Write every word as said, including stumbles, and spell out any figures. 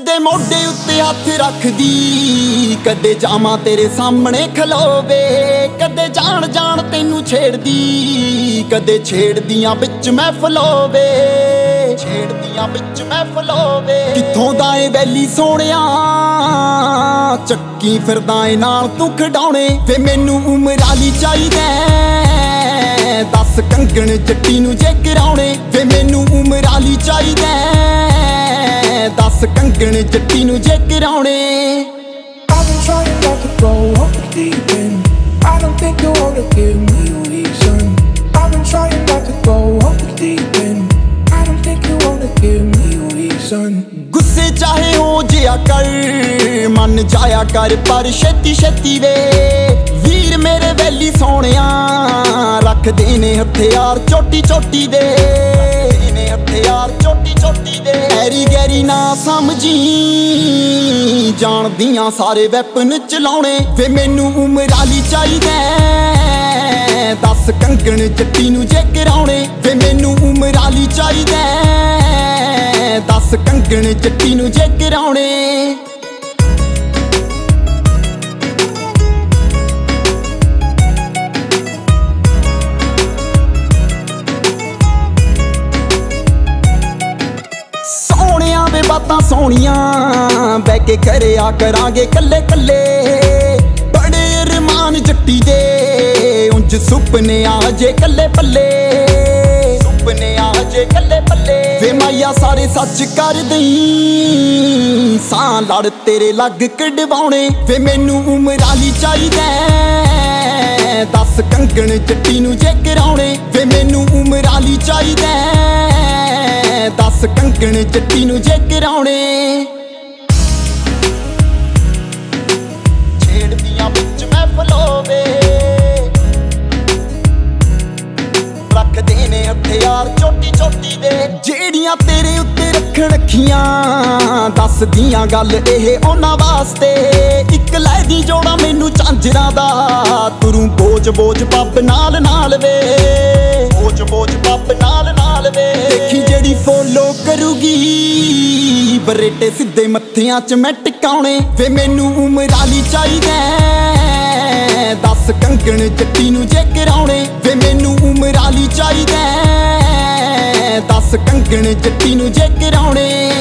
कदे मोढे उत्ते हथ रखदी, कदे जावां तेरे सामने खलोवे, कदे जान जान तैनू छेड़दी, कदे छेड़दियां बिच महफिल होवे, छेड़दियां बिच महफिल होवे। कित्थों दा ए वैली सोहणिया, चक्की फिरदा ए नाल तू खिडौणे, वे मैनू उमराली चाहीदा, दस कंगण जट्टी नू जे कराउणे, वे मैनू उमराली चाहीदा, दस कंगण जट्टी नू जे कराउणे। I've been trying not to go off the deep end. I don't think you wanna give me a reason. I've been trying not to go off the deep end. I don't think you wanna give me a reason. गुस्से चाहे हो जिया कर, मन जाया कर पर छेती छेती वे, वीर मेरे valley सोहणिया, रख देने हथियार चोटी चोटी दे, देने हथियार चोटी चोटी दे। गैरी गैरी ना समझी, जानदियां सारे वैपन चलाउणे, वे मैनू उमराली चाहीदा, दस कंगण जट्टी नू जे कराउणे, वे मैनू उमराली चाहीदा, दस कंगण जट्टी नू जे कराउणे। सोहणिया वे बातां सोहणियां, बह के करिया करांगे कल्ले कल्ले, बड़े अरमान जट्टी दे, उंज सुपने आजे कल्ले पल्ले, सुपने आजे कल्ले पल्ले। वे माया सारे सच कर दई, सां लड़ तेरे लग कढवाउणे, वे मैनू उमराली चाहीदा, दस कंगण जट्टी नू जे कराउणे, वे मैनू उमराली चाहीदा, दस कंगण जट्टी नू जे कराउणे। छेड़दियां बिच महफिल होवे, रख देने हथियार चोटी चोटी दे, जेड़ियां तेरे उत्ते रखण अखियां, दस दियां गल एह उन्हां वास्ते, इक लैदी जोड़ा मैनू झांजरां दा, तुरूं बोझ बोझ पब नाल नाल वे, बोझ बोझ पब नाल नाल वे। देखी जेड़ी फॉलो करूगी, बरेटे सिद्धे मत्थियां च मैं टिकाउणे, वे मैनू उमराली चाहीदा, दस कंगण जट्टी नू जे कराउणे, वे मैनू उमराली चाहीदा, दस कंगण जट्टी नू जे कराउणे।